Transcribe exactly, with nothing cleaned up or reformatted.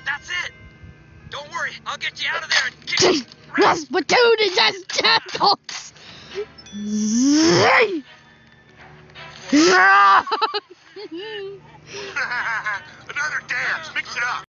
That's it. Don't worry, I'll get you out of there and kick you. Rasputin is as genitals! Zeeee Žraaaaaah! Another dance. Mix it up.